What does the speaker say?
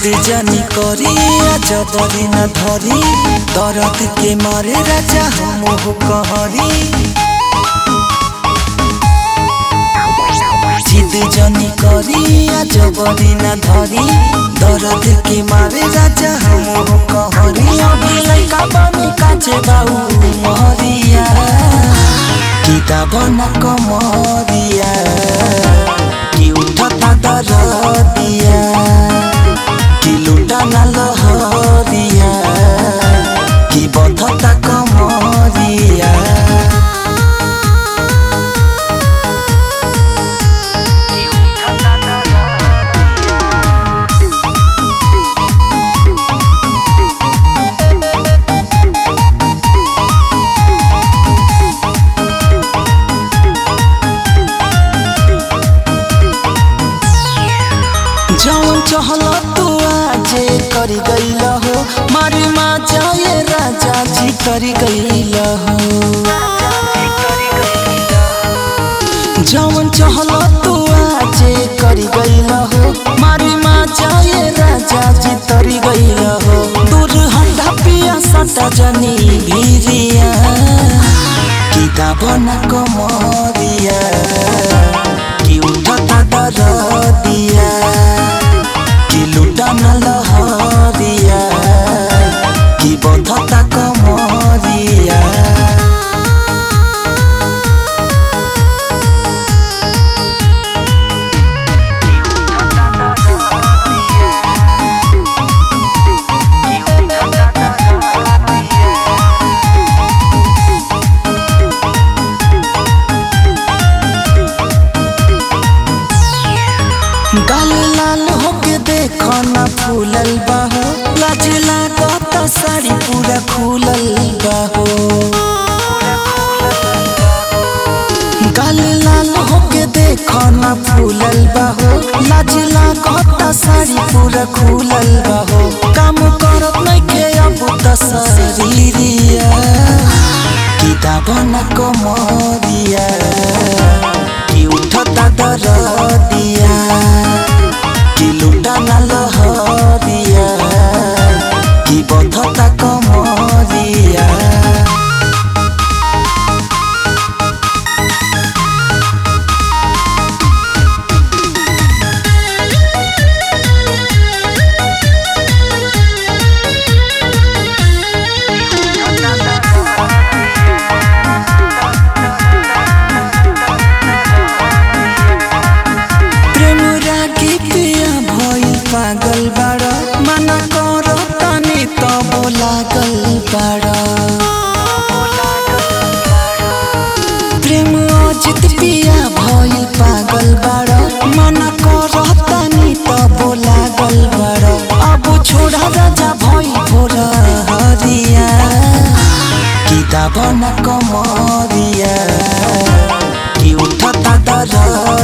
जानी करी जबरी न धरी दर्द के मारे राजा हम कहरी जिद जानी करी जबरी न धरी दर्द के मारे राजा हम कहरी अभी लइका बनी काचे बाऊ महरिया किताब न कमरिया कि उठता दरदिया कि लुटा न लहरिया कि बधता कमरिया जौन चहल तू आजे करी गईल हो मारी माँ जाए राजा जी करी गईल हो जौन चहल तू आजे करी गईल हो मारी माँ जाए राजा जी तरी गईल हो दूर हंडा पिया सटा जनी भीरिया किताब न कमरिया कि उठता दरदिया लुटा न लहरिया कि बधता कमरिया गाल लाल होके देखो ना फूलल बाहो लाज लागत साड़ी पूरा खुलल बाहो गाल लाल होके देखो ना फूलल बाहो लाज लागत साड़ी पूरा खुलल बाहो काम करत नइखे अब त शरीरिया किताब न कमरिया कि उठता दरदिया कि लुटा न लहरिया कि बधता कमरिया पागल बाड़ा मना करो तनी तब लागल बाड़ा प्रेम अजित पिया भइल पागल बाड़ा मना करो तनी तब लागल बाड़ा अब छोड़ा राजा भइल भोर हरिया किताब न कमरिया कि उठता दर